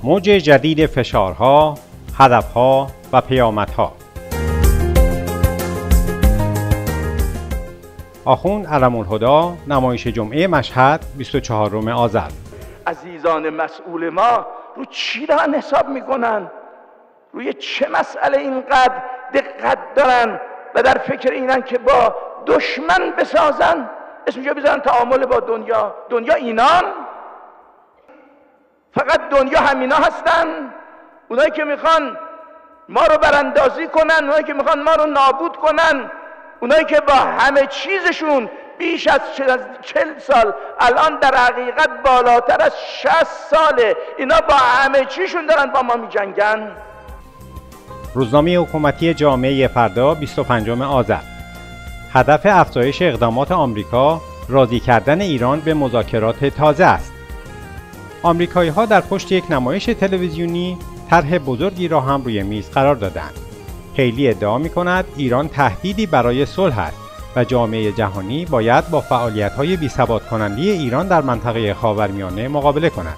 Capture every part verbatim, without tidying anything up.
موج جدید فشارها، هدفها و پیامدها. آخوند علم‌الهدی، نمایش جمعه مشهد، بیست و چهارم آذر. عزیزان مسئول ما رو چی دارن حساب میکنن؟ روی چه مسئله اینقدر دقت دارن و در فکر اینن که با دشمن بسازن، اسمشو بذارن تعامل با دنیا. دنیا اینان؟ فقط دنیا همینا هستن؟ اونایی که میخوان ما رو براندازی کنن، اونایی که میخوان ما رو نابود کنن، اونایی که با همه چیزشون بیش از چل سال، الان در حقیقت بالاتر از شصت ساله، اینا با همه چیشون دارن با ما میجنگن. روزنامه حکومتی جامعه فردا، بیست و پنجم آذر. هدف افزایش اقدامات آمریکا راضی کردن ایران به مذاکرات تازه است. آمریکایی‌ها در پشت یک نمایش تلویزیونی طرح بزرگی را هم روی میز قرار دادند. هیلی ادعا می‌کند ایران تهدیدی برای صلح است و جامعه جهانی باید با فعالیت‌های بی‌ثبات کننده ایران در منطقه خاورمیانه مقابله کند.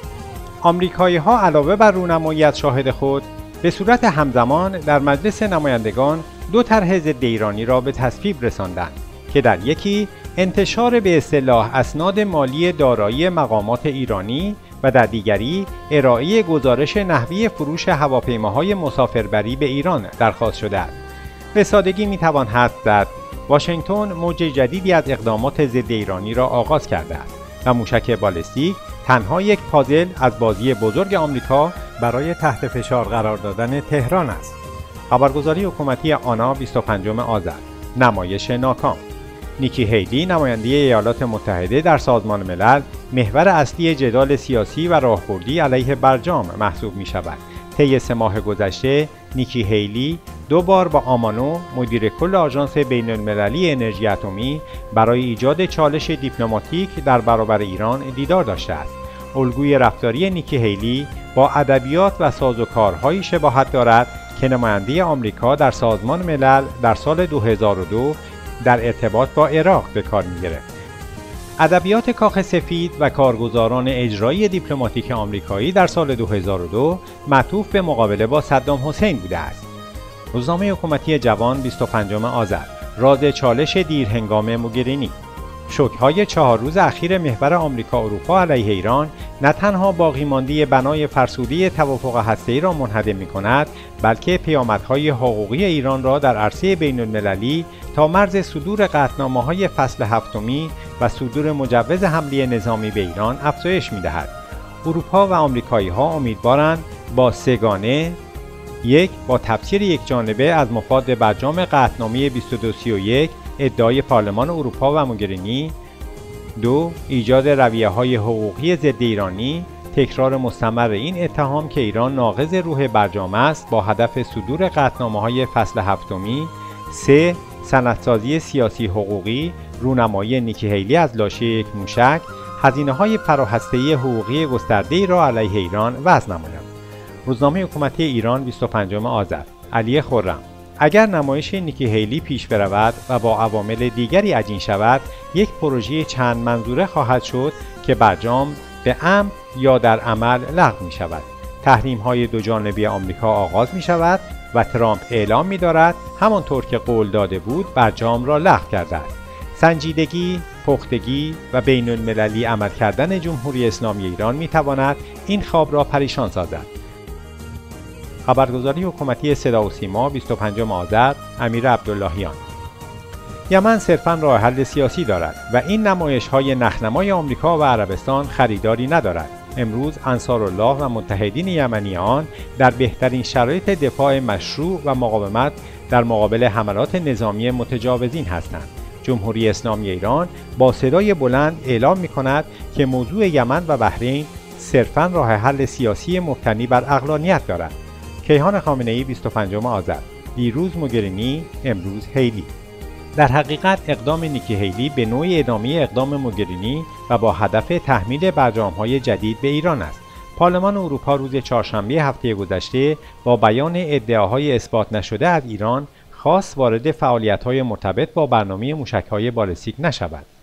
آمریکایی‌ها علاوه بر رونمایی از شاهد خود، به صورت همزمان در مجلس نمایندگان دو طرح ضد ایرانی را به تصویب رساندند که در یکی انتشار به اصطلاح اسناد مالی دارایی مقامات ایرانی و در دیگری ارائه گزارش نحوی فروش هواپیماهای مسافربری به ایران درخواست شده است. به سادگی میتوان حدس زد واشنگتن موج جدیدی از اقدامات ضد ایرانی را آغاز کرده است و موشک بالستیک تنها یک پازل از بازی بزرگ آمریکا برای تحت فشار قرار دادن تهران است. خبرگزاری حکومتی آنا، بیست و پنجم آذر. نمایش ناکام. نیکی هیلی، نماینده ایالات متحده در سازمان ملل، محور اصلی جدال سیاسی و راهبردی علیه برجام محسوب می شود. طی سه ماه گذشته، نیکی هیلی دو بار با آمانو، مدیر کل آژانس بین المللی انرژی اتمی، برای ایجاد چالش دیپلماتیک در برابر ایران دیدار داشته است. الگوی رفتاری نیکی هیلی با ادبیات و سازوکارهایی شباهت دارد که نماینده آمریکا در سازمان ملل در سال دو هزار و دو در ارتباط با عراق به کار می‌گرفت. ادبیات کاخ سفید و کارگزاران اجرایی دیپلماتیک آمریکایی در سال دو هزار و دو معطوف به مقابله با صدام حسین بوده است. روزنامه حکومتی جوان، بیست و پنجم آذر. راز چالش دیرهنگام موگرینی. شوک‌های چهار روز اخیر محور آمریکا اروپا علیه ایران نه تنها باقی مانده بنای فرسوده توافق هسته‌ای را منهدم می‌کند، بلکه پیامدهای حقوقی ایران را در عرصه بین‌المللی تا مرز صدور قطعنامه‌های فصل هفتمی و صدور مجوز حمله نظامی به ایران افزایش می‌دهد. اروپا و آمریکایی‌ها امیدوارند با سگانه: یک، با تفسیر یکجانبه از مفاد برجام قطعنامه بیست و دو سی و یک ادعای پارلمان اروپا و موگرینی. دو، ایجاد رویه‌های حقوقی ضد ایرانی، تکرار مستمر این اتهام که ایران ناقض روح برجام است با هدف صدور قطعنامه‌های فصل هفتمی. سه، سندسازی سیاسی حقوقی، رونمایی نیکی هیلی از لاشه یک موشک، هزینه‌های فراهسته‌ای حقوقی گسترده‌ای را علیه ایران وضع نماید. روزنامه حکومتی ایران، بیست و پنجم آذر. علی خرم. اگر نمایش نیکی هیلی پیش برود و با عوامل دیگری عجین شود، یک پروژه چند منظوره خواهد شد که برجام به امر یا در عمل لغو می شود. تحریم های دو جانبی آمریکا آغاز می شود و ترامپ اعلام می دارد همانطور که قول داده بود برجام را لغو کرده است. سنجیدگی، پختگی و بین المللی عمل کردن جمهوری اسلامی ایران می تواند این خواب را پریشان سازد. خبرگزاری حکومتی صدا و سیما، بیست و پنجم آذر. امیر عبداللهیان. یمن صرفاً راه حل سیاسی دارد و این نمایش‌های نخنمای آمریکا و عربستان خریداری ندارد. امروز انصارالله و متحدین یمنی آن در بهترین شرایط دفاع مشروع و مقاومت در مقابل حملات نظامی متجاوزین هستند. جمهوری اسلامی ایران با صدای بلند اعلام می‌کند که موضوع یمن و بحرین صرفاً راه حل سیاسی مبتنی بر عقلانیت دارد. کیهان خامنه‌ای، بیست و پنجم آذر. دیروز موگرینی، امروز هیلی. در حقیقت اقدام نیکی هیلی به نوعی ادامه اقدام موگرینی و با هدف تحمیل برجام‌های جدید به ایران است. پارلمان اروپا روز چهارشنبه هفته گذشته با بیان ادعاهای اثبات نشده از ایران خواست وارد فعالیت‌های مرتبط با برنامه موشک‌های بالستیک نشود.